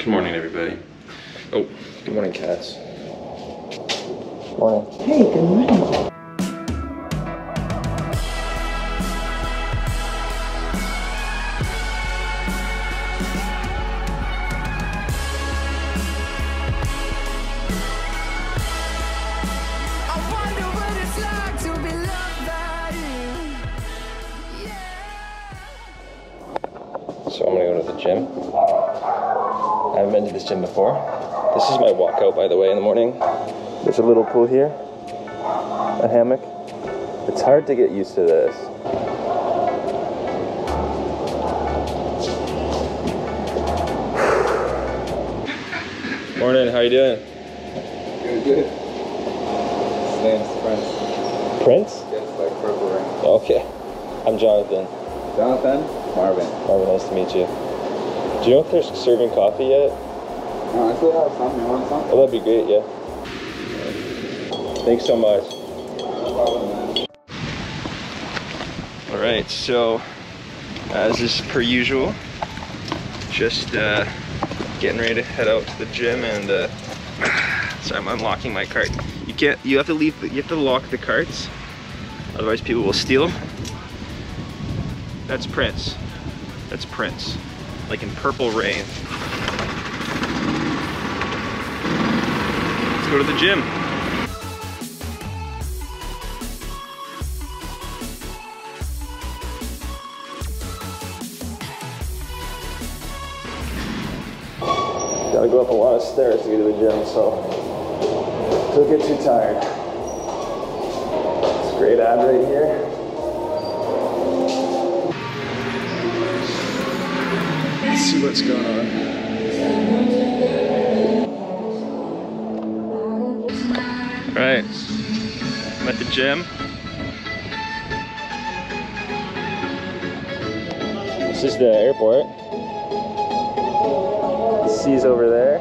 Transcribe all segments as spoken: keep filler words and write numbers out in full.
Good morning, everybody. Oh, good morning, cats. Morning. Hey, good morning. So I'm gonna go to the gym. I haven't been to this gym before. This is my walkout, by the way, in the morning. There's a little pool here, a hammock. It's hard to get used to this. Morning, how you doing? Good, good. His name's Prince. Prince? Yes, like purple ring. Okay. I'm Jonathan. Jonathan? Marvin. Marvin, nice to meet you. Do you know if they're serving coffee yet? No, I still have some. You want some? Oh, that'd be great, yeah. Thanks so much. No problem, man. All right, so as is per usual, just uh, getting ready to head out to the gym, and uh, so I'm unlocking my cart. You can't. You have to leave. You have to lock the carts, otherwise people will steal. That's Prince. That's Prince, like in Purple Rain. Let's go to the gym. Gotta go up a lot of stairs to get to the gym, so don't get too tired. It's a great ad right here. Let's see what's going on. All right, I'm at the gym. This is the airport. The sea's over there.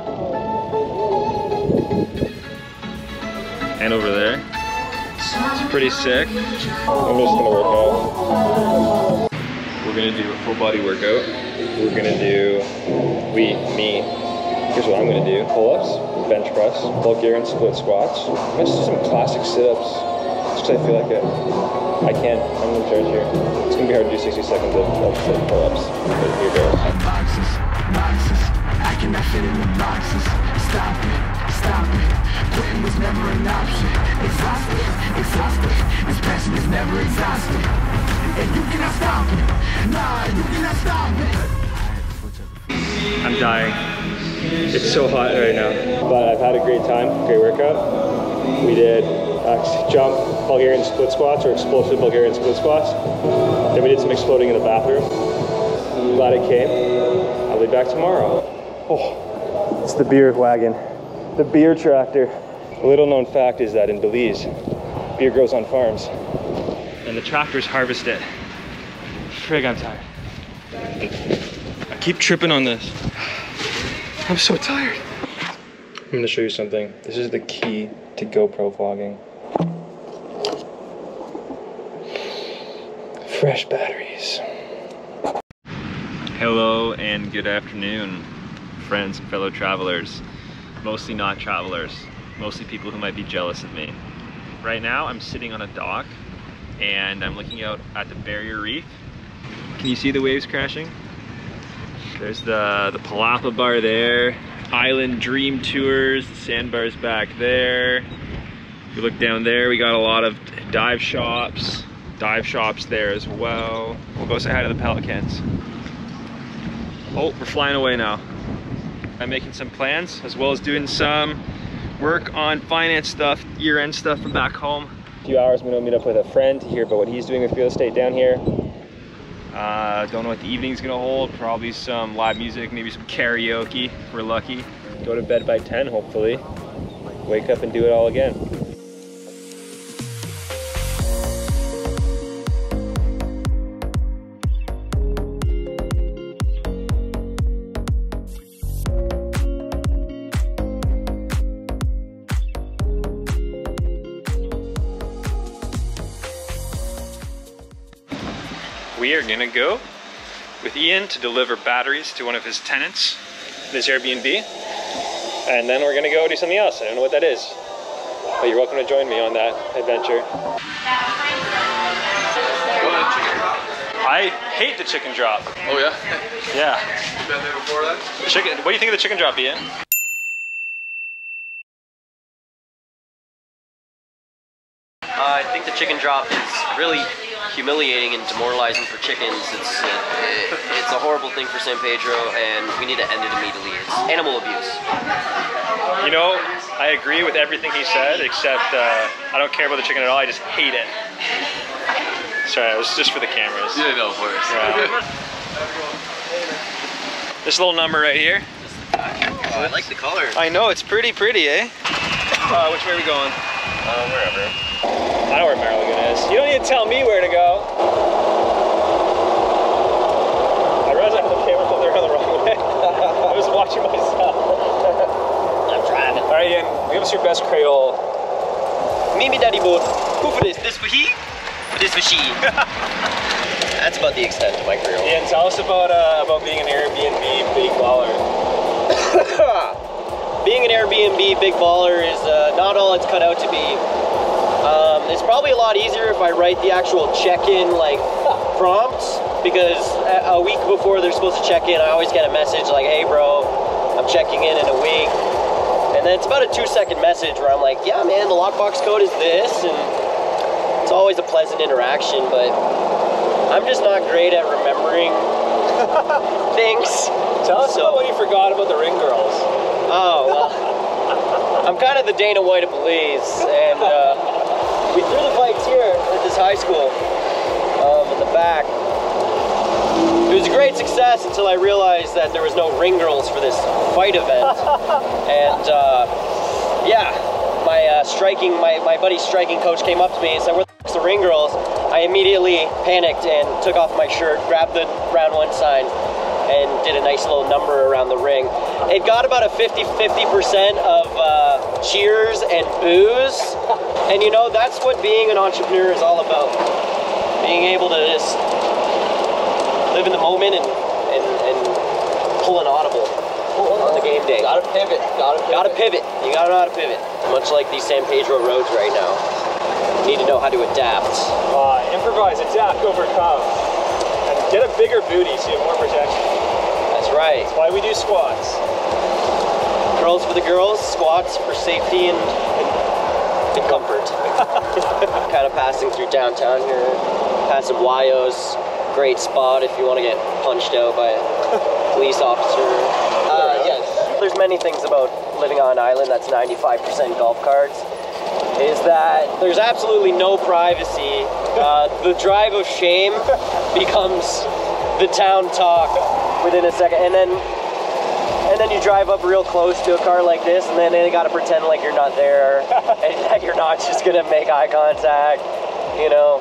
And over there. It's pretty sick. I'm just gonna work out. We're gonna do a full body workout. We're gonna do, we, me, here's what I'm gonna do. Pull-ups, bench press, Bulgarian split squats. I'm gonna do some classic sit-ups, just cause I feel like it. I can't, I'm in charge here. It's gonna be hard to do sixty seconds of, of pull-ups, but here goes. Boxes, boxes, I cannot fit in the boxes. Stop it, stop it, quitting was never an option. Exhausted, exhausted, this passion is never exhausted. And you cannot stop it, nah, you cannot stop it. I'm dying. It's so hot right now, but I've had a great time, great workout. We did uh, jump Bulgarian split squats or explosive Bulgarian split squats. Then we did some exploding in the bathroom. Glad it came. I'll be back tomorrow. Oh, it's the beer wagon, the beer tractor. A little known fact is that in Belize, beer grows on farms, and the tractors harvest it. Frig, I'm tired. I keep tripping on this. I'm so tired. I'm gonna show you something. This is the key to GoPro vlogging. Fresh batteries. Hello and good afternoon, friends and fellow travelers. Mostly not travelers, mostly people who might be jealous of me. Right now I'm sitting on a dock and I'm looking out at the barrier reef. Can you see the waves crashing? There's the, the Palapa bar there, Island Dream Tours, the sandbars back there. If you look down there, we got a lot of dive shops, dive shops there as well. We'll go say hi to the Pelicans. Oh, we're flying away now. I'm making some plans, as well as doing some work on finance stuff, year-end stuff from back home. A few hours, I'm gonna meet up with a friend to hear about what he's doing with real estate down here. Uh, don't know what the evening's gonna hold. Probably some live music, maybe some karaoke if we're lucky. Go to bed by ten, hopefully. Wake up and do it all again. We are gonna go with Ian to deliver batteries to one of his tenants this Airbnb, and then we're gonna go do something else. I don't know what that is, but you're welcome to join me on that adventure. I hate the chicken drop. Oh yeah? Yeah. You been there before then? Chicken. What do you think of the chicken drop, Ian? Uh, I think the chicken drop is really humiliating and demoralizing for chickens. It's uh, it, it's a horrible thing for San Pedro, and we need to end it immediately. It's animal abuse. You know, I agree with everything he said, except uh, I don't care about the chicken at all. I just hate it. Sorry, it was just for the cameras. Yeah, no, of course. Yeah. This little number right here. Oh, I like the color. I know, it's pretty pretty, eh? Uh, which way are we going? Uh, wherever. I know where Marlagoon is. You don't need to tell me where to go. I realized I had the camera filter on the wrong way. I was watching myself. I'm driving. All right, Ian, give us your best Creole. Mimi daddy boat. Who for this? This for he? For this for she? That's about the extent of my Creole. Ian, tell us about uh, about being an Airbnb big baller. Being an Airbnb big baller is uh, not all it's cut out to be. Um, it's probably a lot easier if I write the actual check-in like prompts, because a, a week before they're supposed to check in, I always get a message like, "Hey, bro, I'm checking in in a week," and then it's about a two-second message where I'm like, "Yeah, man, the lockbox code is this," and it's always a pleasant interaction, but I'm just not great at remembering things. Tell us So- about when you forgot about the ring girls. Oh, well, I'm kind of the Dana White of Belize, and uh, we threw the fights here at this high school, um, in the back. It was a great success until I realized that there was no ring girls for this fight event, and uh, yeah, my uh, striking, my, my buddy's striking coach came up to me and said, "Where the f***'s the ring girls?" I immediately panicked and took off my shirt, grabbed the round one sign, and did a nice little number around the ring. It got about a fifty fifty percent of uh, cheers and boos. And you know, that's what being an entrepreneur is all about. Being able to just live in the moment and, and, and pull an audible on the game day. Gotta pivot. Gotta pivot. Gotta pivot. You gotta know how to pivot. Much like these San Pedro roads right now. You need to know how to adapt. Uh, improvise, adapt, overcome, and get a bigger booty so you have more protection. That's right. That's why we do squats. Curls for the girls, squats for safety and, and, and comfort. Kind of passing through downtown here, past some Y Os. Great spot if you want to get punched out by a police officer. Uh, yes. There's many things about living on an island that's ninety-five percent golf carts, is that there's absolutely no privacy. Uh, the drive of shame becomes the town talk within a second, and then and then you drive up real close to a car like this, and then they gotta pretend like you're not there, and that you're not just gonna make eye contact, you know.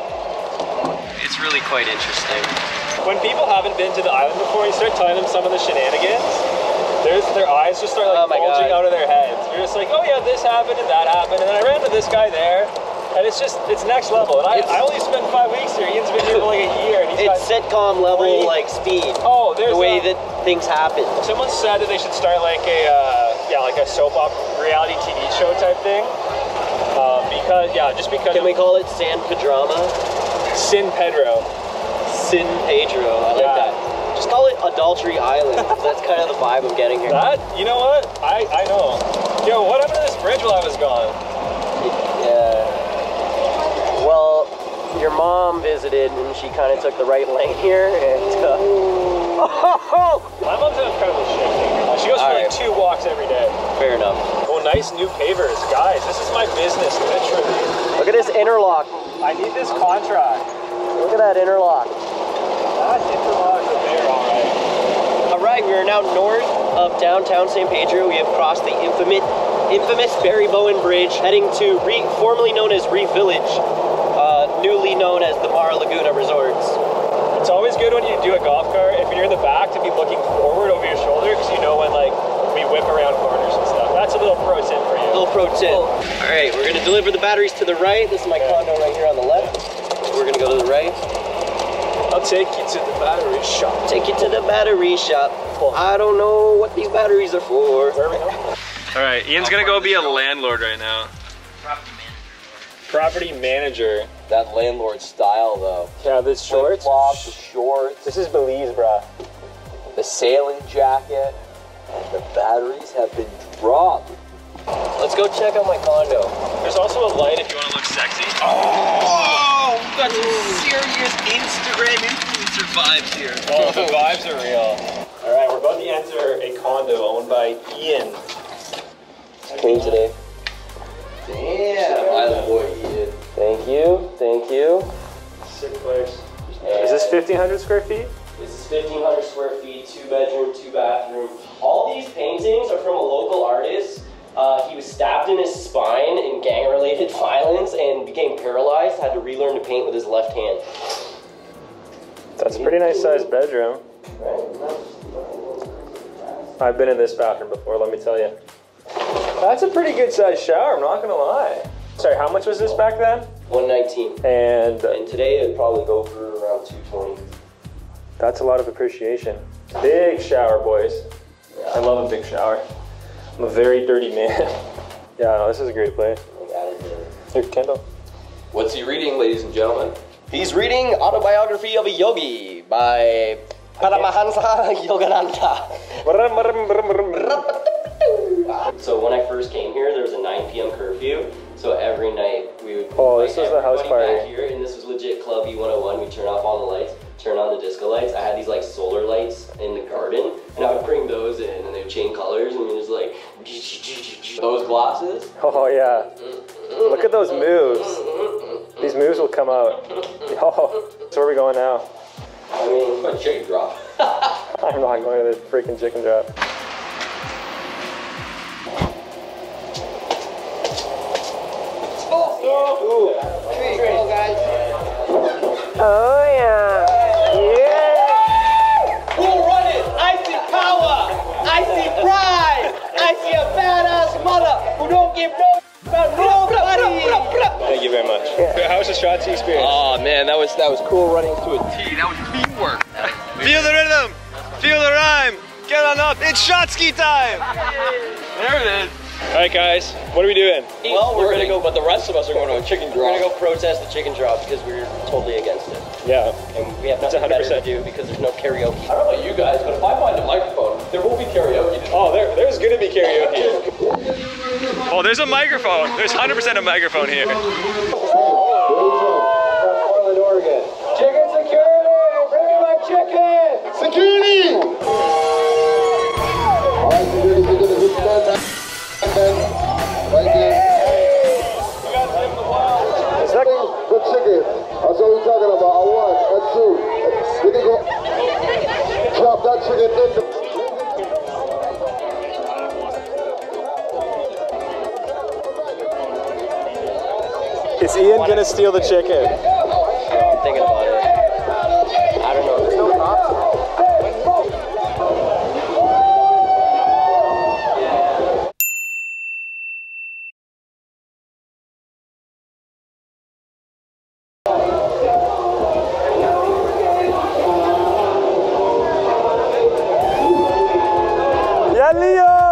It's really quite interesting. When people haven't been to the island before, you start telling them some of the shenanigans, there's, their eyes just start like Oh my bulging God. out of their heads. You're just like, oh yeah, this happened and that happened, and then I ran into this guy there, and it's just, it's next level. And I, It's- I only spent five weeks here. Ian's been here for like a year, and he's It's got sitcom level great- like speed. Oh, there's the way a- that things happen. Someone said that they should start like a, uh, yeah, like a soap opera reality T V show type thing. Um, because, yeah, just because Can of we call it San Pedroma? San Pedro. San Pedro, I like Yeah. that. Just call it Adultery Island. That's kind of the vibe I'm getting here. That, you know what? I, I know. Yo, what happened to this bridge while I was gone? Yeah. Well, your mom visited and she kind of took the right lane here, and uh, oh, My mom's an incredible shit. Uh, she goes for All like right. two walks every day. fair enough. Oh, nice new pavers. Guys, this is my business, literally. Look at this interlock. I need this contract. Look at that interlock. That interlock is there, all right. All right, we are now north of downtown San Pedro. We have crossed the infamous, infamous Barry Bowen Bridge, heading to Re, formerly known as Reef Village, uh, newly known as the Mar Laguna Resorts. It's always good when you do a golf cart, if you're in the back, to be looking forward over your shoulder, because you know when like we whip around corners and stuff. That's a little pro tip for you. Little pro tip. All right, we're gonna deliver the batteries to the right. This is my condo right here on the left. We're gonna go to the right. I'll take you to the battery shop. Take you to the battery shop. I don't know what these batteries are for. Where are we going? All right, Ian's gonna go be a landlord right now. Property manager. That landlord style though. Yeah, this shorts. Flip-flops, the shorts. This is Belize, bruh. The sailing jacket. And the batteries have been dropped. Let's go check out my condo. There's also a light if you want to look sexy. Oh, we got some serious Instagram influencer vibes here. Oh, the vibes are real. All right, we're about to enter a condo owned by Ian. Clean today. Damn, I boy Ian. Thank you, thank you. Sick place. Is this fifteen hundred square feet? This is fifteen hundred square feet, two bedroom, two bathroom. All these paintings are from a local artist. Uh, he was stabbed in his spine in gang-related violence and became paralyzed, had to relearn to paint with his left hand. That's a pretty nice sized bedroom. I've been in this bathroom before, let me tell you. That's a pretty good sized shower, I'm not gonna lie. Sorry, how much was this back then? one nineteen. And, uh, and today it'd probably go for around two twenty. That's a lot of appreciation. Big shower, boys. Yeah. I love a big shower. I'm a very dirty man. Yeah, no, this is a great place. Here, Kendall. What's he reading, ladies and gentlemen? He's reading Autobiography of a Yogi by Paramahansa Yogananda. So when I first came here, there was a nine p m curfew. So every night we would Oh, this was the house party. back here, and this was legit Club E one oh one. We turn off all the lights, turn on the disco lights. I had these like solar lights in the garden, and I would bring those in, and they would change colors, and it was like those glasses. Oh yeah. Look at those moves. These moves will come out. Oh, so where are we going now? I mean, A chicken drop. I'm not going to this freaking chicken drop. Oh yeah. Yeah. Cool running. I see power. I see pride. I see a badass mother who don't give no about nobody. Thank you very much. Yeah. How was the Shotzi experience? Oh man, that was that was cool running to a T. That was teamwork. Feel the rhythm. Feel the rhyme. Get on up. It's Shotski time. There it is. All right, guys. What are we doing? Well, we're gonna go, but the rest of us are going to a chicken we're drop. gonna go protest the chicken drop because we're totally against it, Yeah. and we have nothing better to do because there's no karaoke. I don't know you guys, but if I find a microphone, there will be karaoke. Oh, there, there's gonna be karaoke. Oh, there's a microphone. There's one hundred percent a microphone here. Portland, Oregon. Chicken security! Bring me my chicken! Security! All right, security, security, security. Right there. Is that The chicken. That's what we're talking about. A one, a two. We can go. Drop that chicken in the. Is Ian gonna steal the chicken? Oh, I'm thinking about it. I don't know. There's no cops. Yeah, Leo!